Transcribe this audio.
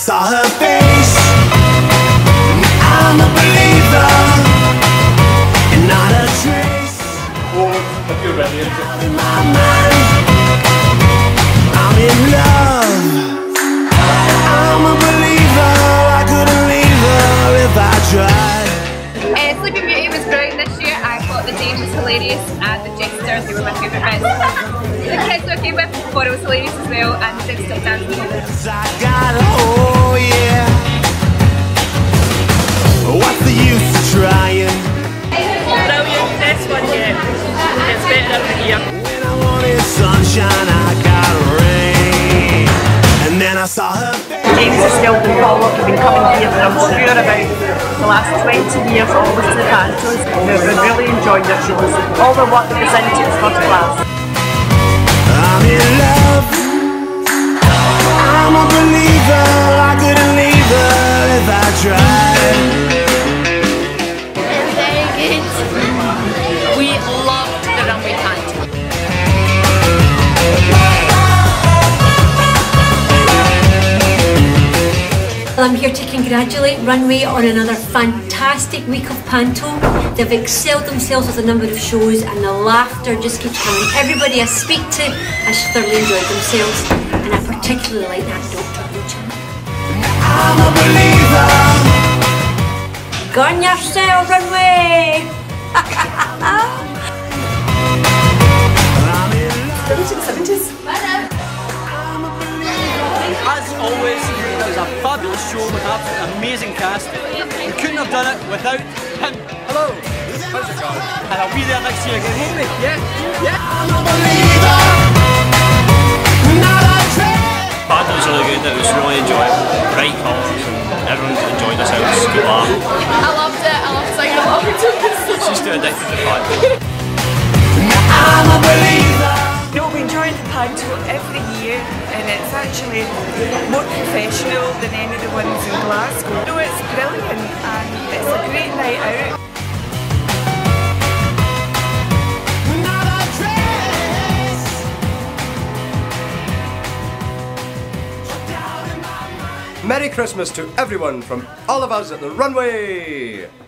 saw her face. I'm a believer, and not a trace. If you're ready. In my mind, I'm in love. I'm a believer. I couldn't leave her if I tried. Sleeping Beauty was brilliant this year. I thought the Danes was hilarious and the Jesters, they were my favourite bits. The kids that I came with thought it was hilarious as well, and the did still dance with it. Oh yeah. What's the use of trying? Brilliant, best one yet. It's better every year. When I wanted sunshine, I got rain. And then I saw her face. James has still been followed, we've been coming here for I'm sure about the last 20 years, always to the Pantos. We've been really enjoying their shows. All the work that goes into it is first class. I'm in love. I'm a believer. I couldn't leave her if I tried. It's very good. We loved the Runway Panto. I'm here to congratulate Runway on another fantastic week of Panto. They've excelled themselves with a number of shows and the laughter just keeps coming. Everybody I speak to has thoroughly enjoyed themselves, and I particularly like that Dr. Lucian. I'm a believer. Go on yourself, Runway! As always, it was a fabulous show with an absolutely amazing cast. We couldn't have done it without him. Hello! How's it going? And I'll be there next year again, won't we? Yeah? Yeah? I'm a believer. Not a trace. Panto was really good, it was really enjoyable. Bright colours, and everyone enjoyed themselves. Good laugh. I loved it, I loved singing along to it. She's too addicted to Panto. I'm a believer. No, we enjoy the Panto every year, and it's actually more professional than any of the ones in Glasgow. No, it's brilliant, and it's a great night out. Merry Christmas to everyone from all of us at the Runway!